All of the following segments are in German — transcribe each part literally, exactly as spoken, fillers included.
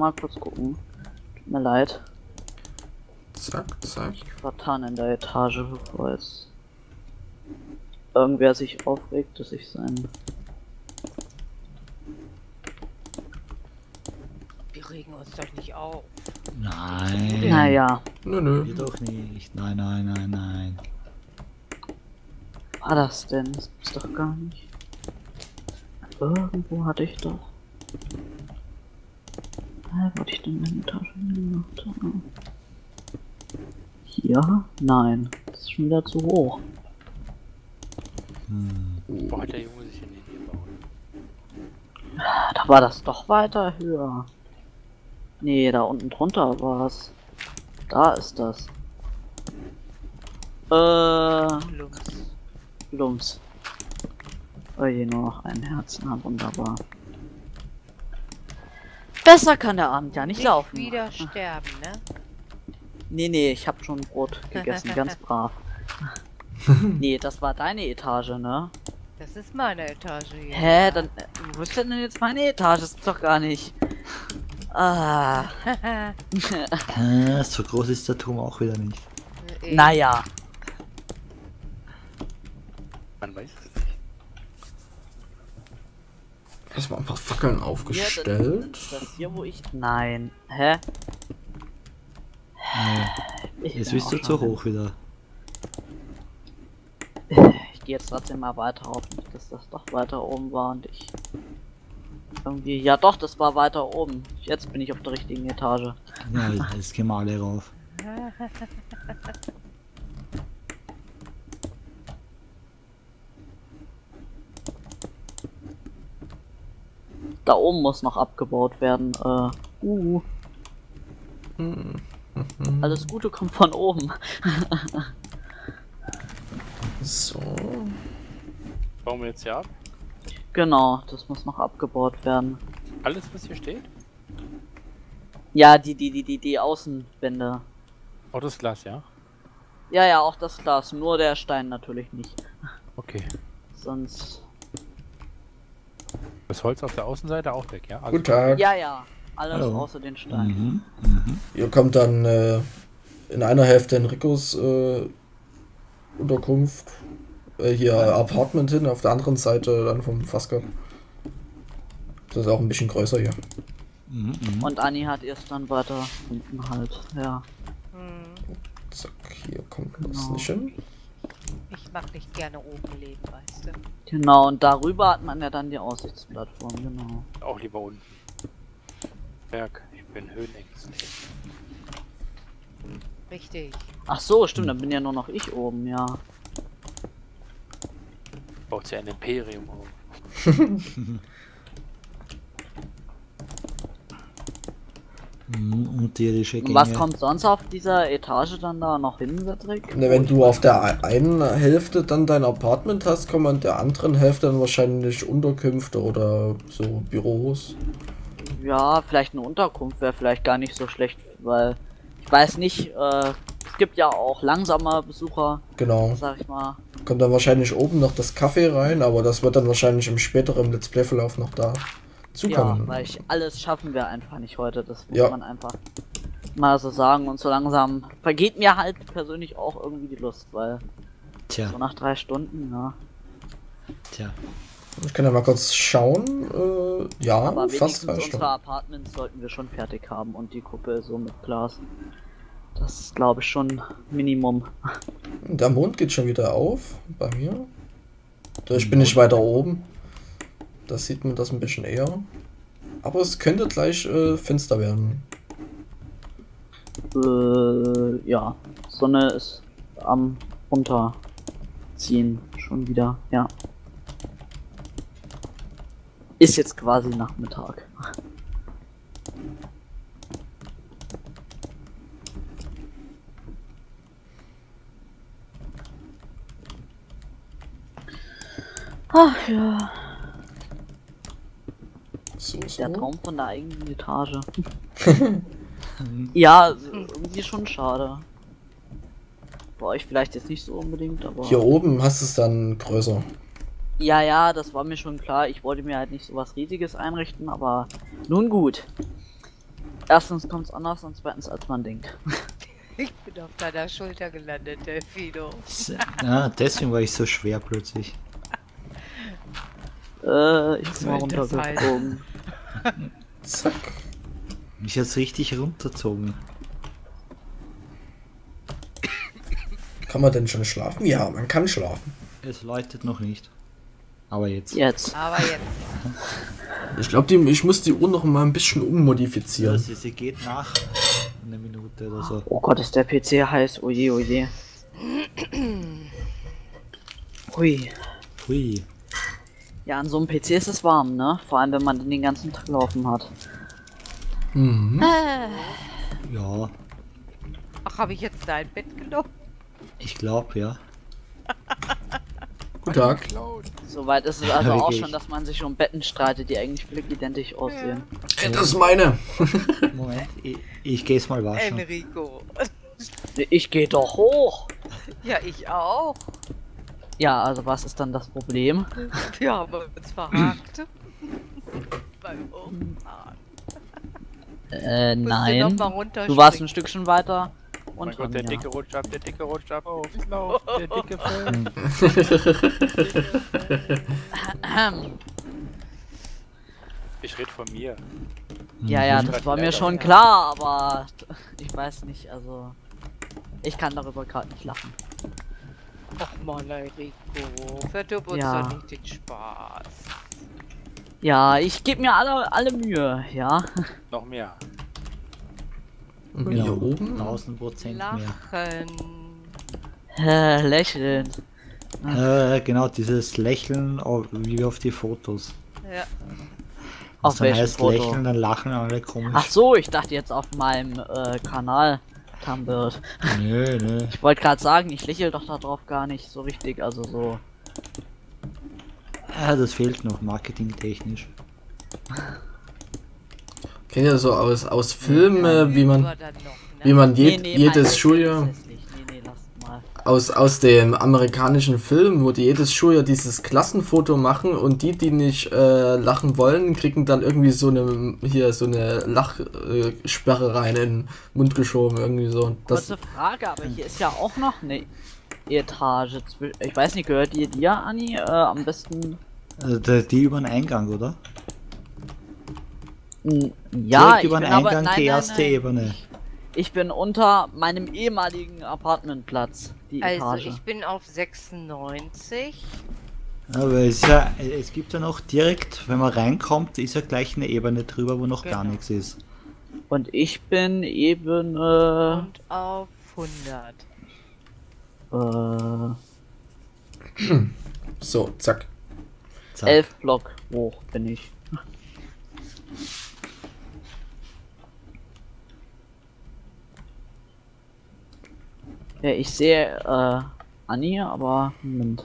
mal kurz gucken. Tut mir leid. Zack, zack. Ich vertan in der Etage, bevor jetzt irgendwer sich aufregt, dass ich sein... Wir regen uns doch nicht auf. Nein. Naja, Nö, nö. Wir doch nicht. Nein, nein, nein, nein. war das denn? Das ist doch gar nicht. Irgendwo hatte ich doch. Äh, wollte ich denn meine Tasche hingemacht haben? Hier? Nein. Das ist schon wieder zu hoch. Hm. Wo hat der Junge sich denn hier gebaut? Da war das doch weiter höher. Nee, da unten drunter war's. Da ist das. Äh. Lums. Lums. Oh je, nur noch ein Herz. Na wunderbar. Besser kann der Abend ja nicht, Nicht laufen. wieder sterben, ne? Nee, nee, ich hab schon Brot gegessen, ganz brav. Nee, das war deine Etage, ne? Das ist meine Etage hier. Hä, dann. Äh, wo ist denn jetzt meine Etage? Das ist doch gar nicht. Ah. Äh, so groß ist der Turm auch wieder nicht. Eben. Naja. Man weiß es nicht. Erstmal ein paar Fackeln aufgestellt. Ist das hier, wo ich. Nein. Hä? Nee. Ich Jetzt bin bist auch du zu schon- hoch wieder. Ich gehe jetzt trotzdem mal weiter, hoffentlich, dass das doch weiter oben war und ich. Irgendwie. Ja, doch, das war weiter oben. Jetzt bin ich auf der richtigen Etage. Ja, jetzt gehen wir alle rauf. Da oben muss noch abgebaut werden. Äh. Uh. Hm. Alles Gute kommt von oben. So. Bauen wir jetzt hier ab? Genau, das muss noch abgebaut werden. Alles, was hier steht? Ja, die, die, die, die, die Außenwände. Auch das Glas, ja? Ja, ja, auch das Glas, nur der Stein natürlich nicht. Okay. Sonst. Das Holz auf der Außenseite auch weg, ja? Also Guten Tag. Ja, ja, alles Hallo. außer den Stein. Mhm. Mhm. Hier kommt dann äh, in einer Hälfte Enricos äh, Unterkunft. Äh, hier Apartment hin, auf der anderen Seite dann vom Fasker. Das ist auch ein bisschen größer hier. Mhm. Mhm. Und Anni hat erst dann weiter unten halt, ja. Hm. Zack, hier kommt das Genau. nicht hin. Ich mag nicht gerne oben leben, weißt du. Genau, und darüber hat man ja dann die Aussichtsplattform, genau. auch lieber unten. Berg, ich bin höhenängstlich. Richtig. Ach so, stimmt, dann bin ja nur noch ich oben, ja. Baut sich ein Imperium auf. Mhm. Unterirdische Und Gänge. was kommt sonst auf dieser Etage dann da noch hin, Cedric? Ne, wenn du auf der einen Hälfte dann dein Apartment hast, kommen an der anderen Hälfte dann wahrscheinlich Unterkünfte oder so Büros. Ja, vielleicht eine Unterkunft wäre vielleicht gar nicht so schlecht, weil ich weiß nicht, äh, es gibt ja auch langsame Besucher, Genau. sag ich mal. Kommt dann wahrscheinlich oben noch das Kaffee rein, aber das wird dann wahrscheinlich im späteren Let's Play Verlauf noch da Ja, zukommen. weil ich, alles schaffen wir einfach nicht heute, das muss Ja. man einfach mal so sagen, und so langsam vergeht mir halt persönlich auch irgendwie die Lust, weil Tja, so nach drei Stunden, ja. tja. Ich kann ja mal kurz schauen. Äh, ja, Aber fast wenigstens drei unsere Stunden. Apartments sollten wir schon fertig haben und die Kuppel so mit Glas. Das ist, glaube ich, schon Minimum. Der Mond geht schon wieder auf bei mir. Ich bin nicht weiter oben. Da sieht man das ein bisschen eher. Aber es könnte gleich äh, finster werden. Äh, ja. Sonne ist am runterziehen schon wieder, ja. Ist jetzt quasi Nachmittag. Ach ja, So, so. der Traum von der eigenen Etage. Ja, irgendwie schon schade. Bei euch vielleicht jetzt nicht so unbedingt, aber... Hier oben hast du es dann größer. Ja, ja, das war mir schon klar. Ich wollte mir halt nicht so was Riesiges einrichten, aber nun gut. Erstens kommt es anders und zweitens als man denkt. Ich bin auf deiner Schulter gelandet, Delfino. Ja, deswegen war ich so schwer plötzlich. Äh, ich bin soll mal das runtergeflogen. Zack. Mich jetzt richtig runterzogen. Kann man denn schon schlafen? Ja, man kann schlafen. Es läutet noch nicht. Aber jetzt. Jetzt. Aber jetzt. Ich glaube, ich muss die Uhr noch mal ein bisschen Ja, ummodifizieren. sie, sie geht nach einer Minute oder so. Oh Gott, ist der P C heiß. Oje, oje. Hui. Hui. Ja, an so einem P C ist es warm, ne? Vor allem, wenn man den den ganzen Tag laufen hat. Mhm. Ja, Ach, habe ich jetzt dein Bett genommen? ich glaube ja. Guten Tag. Soweit ist es also auch Wirklich. schon, dass man sich um Betten streitet, die eigentlich völlig identisch aussehen. Das ist meine. Moment, ich, ich gehe es mal waschen. Enrico. Ich gehe doch hoch! Ja, ich auch. Ja, also was ist dann das Problem? Wir haben uns verhakt. Beim Umfahren. Äh, Musst nein. Du, noch mal runterspringen. Du warst ein Stückchen weiter. Oh mein Und Gott, der Dicke rutscht ab, der Dicke rutscht ab. Oh, Lauf, der Dicke fällt. Ich rede von mir. Ja, ja, Mhm. das war mir schon klar, aber ich weiß nicht, also ich kann darüber gerade nicht lachen. Ach Mann, Enrico. Verdirb uns Ja. doch nicht den Spaß. Ja, ich gebe mir alle, alle Mühe, ja. Noch mehr. Und Genau, hier oben? tausend Prozent mehr. Lachen. Äh, lächeln. Äh, genau, dieses Lächeln au- wie auf die Fotos. Ja. Auf dann welchem heißt Foto? Lächeln, dann lachen alle komisch. Ach so, ich dachte jetzt auf meinem äh, Kanal Tumblr. Nö, nö. Ich wollte gerade sagen, ich lächel doch da drauf gar nicht so richtig, also so. Ah, das fehlt noch, marketingtechnisch. Kennt ihr so aus, aus Filmen, äh, wie man, War dann noch, ne? wie man je, Nee, nee, jedes meins ist Schuljahr, hässlich. Nee, nee, lasst mal. aus, aus dem amerikanischen Film, wo die jedes Schuljahr dieses Klassenfoto machen und die, die nicht äh, lachen wollen, kriegen dann irgendwie so eine, hier so eine Lachsperre äh, Sperre rein in den Mund geschoben, irgendwie so. Das, Kurze Frage, aber hier ist ja auch noch eine Etage. zwi- Ich weiß nicht, gehört die dir, Anni? Äh, am besten. Also die, die über den Eingang, oder? N- Ja, Direkt ich über bin den aber, Eingang nein, die nein, erste nein. Ebene. Ich bin unter meinem ehemaligen Apartmentplatz, die Also, Etage. ich bin auf sechsundneunzig. Aber es, ist ja, es gibt ja noch direkt, wenn man reinkommt, ist ja gleich eine Ebene drüber, wo noch gar Genau. nichts ist. Und ich bin eben äh, Und auf hundert. äh, so, zack. Zack. elf Block hoch bin ich. Ja, ich sehe äh, Anni, aber Moment.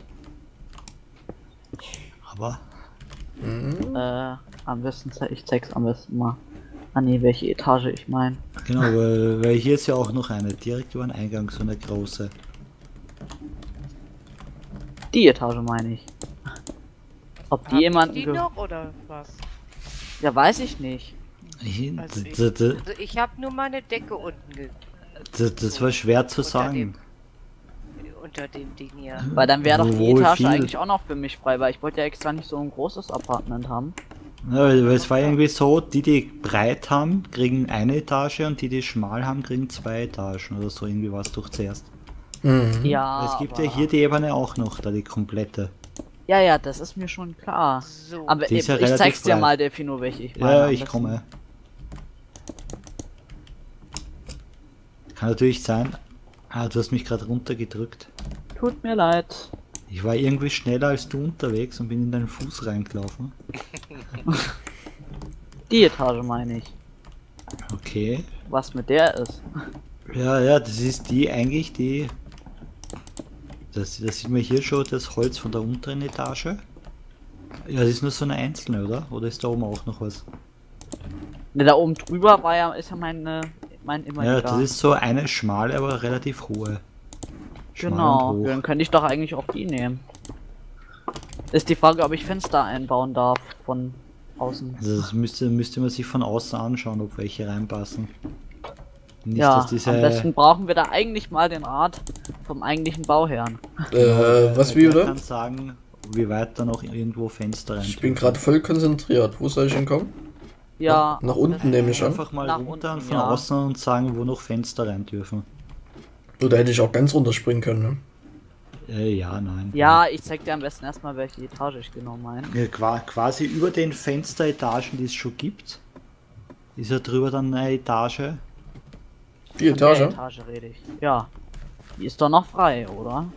Aber Mhm. Äh, am besten ze ich zeig's am besten mal. Anni, welche Etage ich meine. genau, weil, weil hier ist ja auch noch eine, direkt über den Eingang, so eine große. Die Etage meine ich. Ob die Hab ich jemanden die ge- noch oder was? Ja, weiß ich nicht. Ich- Also d- ich- d- d- Also ich habe nur meine Decke unten ge d- Das war schwer zu Unter sagen. unter dem Ding hier. Weil dann wäre doch die Wohl Etage viel. eigentlich auch noch für mich frei, weil ich wollte ja extra nicht so ein großes Apartment haben. Ja, weil weil es war irgendwie so, die, die breit haben, kriegen eine Etage und die, die schmal haben, kriegen zwei Etagen oder so. Irgendwie war es doch zuerst. Mhm. Ja. es gibt aber... ja hier die Ebene auch noch, da die komplette. Ja, ja, das ist mir schon klar. So. Aber Die ist ich, ja ich relativ zeig's dir breit. mal, Delfino, welche ich meine. Ja, am ich besten. komme. Kann natürlich sein. Ah, du hast mich gerade runtergedrückt. Tut mir leid. Ich war irgendwie schneller als du unterwegs und bin in deinen Fuß reingelaufen. Die Etage meine ich. Okay. Was mit der ist. Ja, ja, das ist die eigentlich, die... Das, das sieht man hier schon, das Holz von der unteren Etage. Ja, das ist nur so eine einzelne, oder? Oder ist da oben auch noch was? Ne, da oben drüber war ja, ist ja meine, mein immer Ja, das ist so eine schmale, aber relativ hohe. Schmal Genau, und hoch. dann könnte ich doch eigentlich auch die nehmen. Ist die Frage, ob ich Fenster einbauen darf von außen. Also das müsste, müsste man sich von außen anschauen, ob welche reinpassen. Nicht, Ja, dass diese, am besten brauchen wir da eigentlich mal den Rat vom eigentlichen Bauherrn. Äh, was wie, der oder? kann sagen, wie weit da noch irgendwo Fenster rein. Ich bin gerade voll konzentriert. Wo soll ich hinkommen? Ja, Nach unten nehme ich an. Einfach mal Nach runter unten, und von ja. außen und sagen, wo noch Fenster rein dürfen. Oder hätte ich auch ganz runterspringen können, ne? Äh, ja, nein. ja, ich zeig dir am besten erstmal, welche Etage ich genau meine. Ja, qua- quasi über den Fensteretagen, die es schon gibt, ist ja drüber dann eine Etage. Die Von der Etage? Etage rede ich. Ja. Die ist doch noch frei, oder?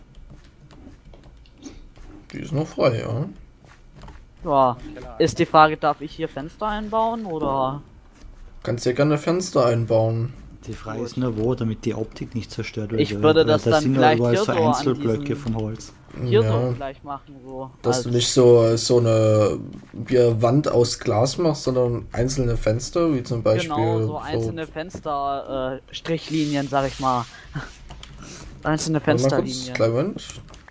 Die ist noch frei, ja. Ja. Ist die Frage, darf ich hier Fenster einbauen oder? Kannst ja gerne Fenster einbauen. Die Frage ist nur wo, damit die Optik nicht zerstört wird. Ich weil- würde weil das da dann sind ja vielleicht überall hier so so an Einzelblöcke diesem- vom Holz. Hier Ja. so gleich machen, so. Dass als- du nicht so, so eine wie Wand aus Glas machst, sondern einzelne Fenster, wie zum Beispiel. Genau, so einzelne Fenster, äh, Strichlinien, sag ich mal. Einzelne Warte mal kurz, Fensterlinien. kleinen Moment.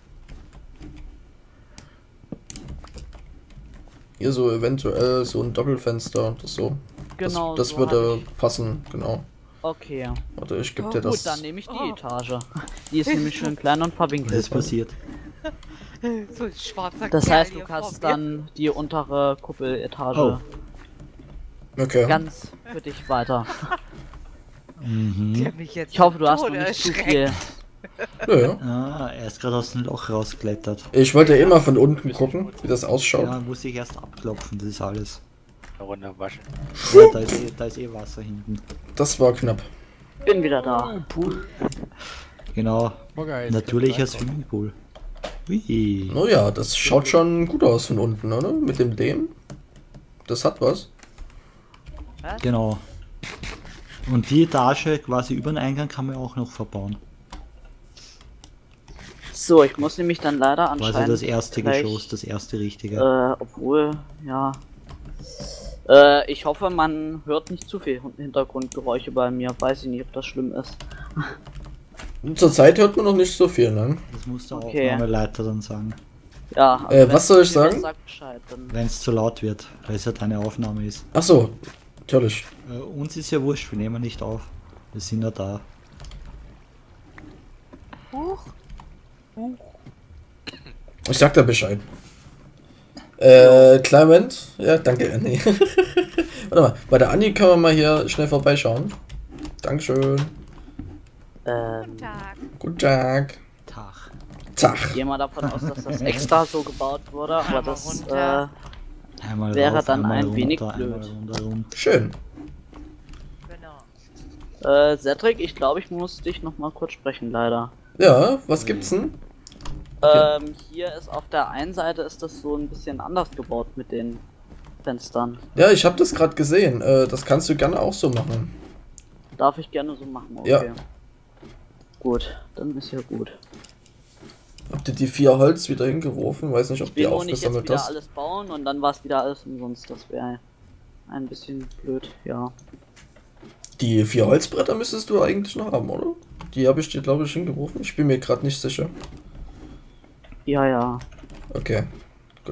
Hier so eventuell so ein Doppelfenster oder so. Genau, das das so würde hab passen, genau. Okay. Warte, ich gebe Oh, dir Gut, das. dann nehme ich die Oh. Etage. Die ist nämlich schön klein und Was verwinkelt. ist passiert? So ein schwarzer Das Kerl heißt, du hier kannst vor mir. dann die untere Kuppeletage Oh. Okay. ganz für dich weiter. Mhm. Der mich jetzt Ich hoffe, du hast noch Tode nicht zu erschreckt. viel. Ja, ja. Ah, er ist gerade aus dem Loch rausgeklettert. Ich wollte ja immer von unten gucken, wie das ausschaut. Ja, muss ich erst abklopfen, das ist alles. Eine Runde waschen. Ja, da, ist eh, da ist eh Wasser hinten. Das war knapp. Bin wieder da. Genau, Morgen, natürlicher Swimmingpool. Ui. Oh ja, das schaut schon gut aus von unten, oder? Mit dem Lehm. Das hat was. Genau. Und die Etage quasi über den Eingang kann man auch noch verbauen. So, ich muss nämlich dann leider Quasi anscheinend das erste gleich, Geschoss, das erste richtige. Äh, obwohl, ja. Äh, ich hoffe, man hört nicht zu viel Hintergrundgeräusche bei mir. Weiß ich nicht, ob das schlimm ist. Zurzeit hört man noch nicht so viel, ne? Das muss der Okay. Aufnahmeleiter dann sagen, Ja, also Äh, wenn was soll ich du mir was sagen? Sagt Bescheid, dann wenn es zu laut wird, weil es ja deine Aufnahme ist. Ach so, natürlich. Äh, uns ist ja wurscht, wir nehmen nicht auf. Wir sind ja da. Huch. Ich sag da Bescheid. Äh, Clement? Ja, danke. Nee. Warte mal, bei der Anni können wir mal hier schnell vorbeischauen. Dankeschön. ähm, Guten Tag. Guten Tag. Tag. Tag. ich gehe mal davon aus, dass das extra so gebaut wurde, aber Einmal das runter. äh, Einmal Wäre rauf, dann einmal ein runter, wenig einmal blöd. rundherum. Schön. Genau. äh, Cedric, ich glaube, ich muss dich noch mal kurz sprechen, leider. Ja, was gibt's denn? Ähm, hier ist auf der einen Seite ist das so ein bisschen anders gebaut mit den Fenstern. Ja, ich habe das gerade gesehen. Äh, das kannst du gerne auch so machen. Darf ich gerne so machen, okay. Ja. Gut, dann ist ja gut. Habt ihr die vier Holz wieder hingeworfen? Weiß nicht, ob Ich die will nur nicht jetzt aufgesammelt wieder hast. alles bauen und dann war es wieder alles umsonst. Das wäre ein bisschen blöd, ja. Die vier Holzbretter müsstest du eigentlich noch haben, oder? Die habe ich dir, glaube ich, hingeworfen. Ich bin mir gerade nicht sicher. Ja, ja. Okay, gut.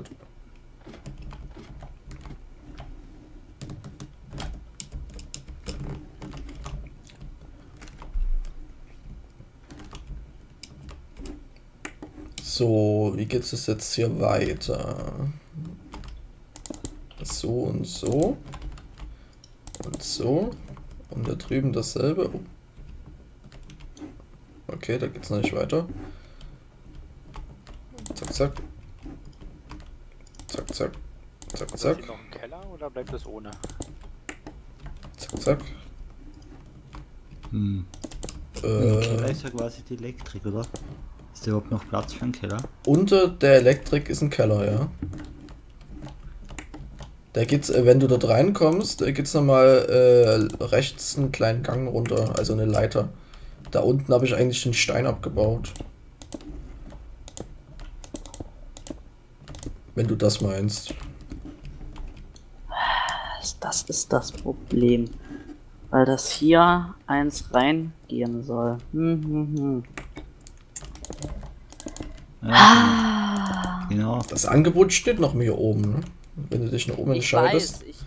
So, wie geht es jetzt hier weiter? So und so. Und so. Und da drüben dasselbe. Oh. Okay, da geht's noch nicht weiter. Zack, zack. Zack, zack. Zack, Ist zack. hier noch ein Keller oder bleibt das ohne? Zack, zack. Hm. Im Keller Äh, ist ja quasi die Elektrik, oder? Ist da überhaupt noch Platz für einen Keller? unter der Elektrik ist ein Keller, ja. Da geht's, äh, wenn du dort reinkommst, da geht's nochmal äh, rechts einen kleinen Gang runter, also eine Leiter. Da unten habe ich eigentlich den Stein abgebaut. Wenn du das meinst. Das ist das Problem. Weil das hier eins reingehen soll. Hm, hm, hm. Ja, genau. Ah. genau. Das Angebot steht noch mir hier oben, ne? Wenn du dich nach oben Ich entscheidest. weiß, ich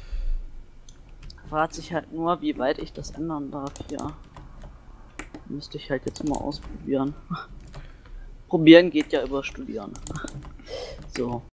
fragt sich halt nur, wie weit ich das ändern darf hier. Müsste ich halt jetzt mal ausprobieren. Probieren geht ja über Studieren. So.